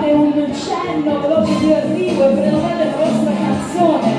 fate un cenno veloce di arrivo e prenotate la vostra canzone.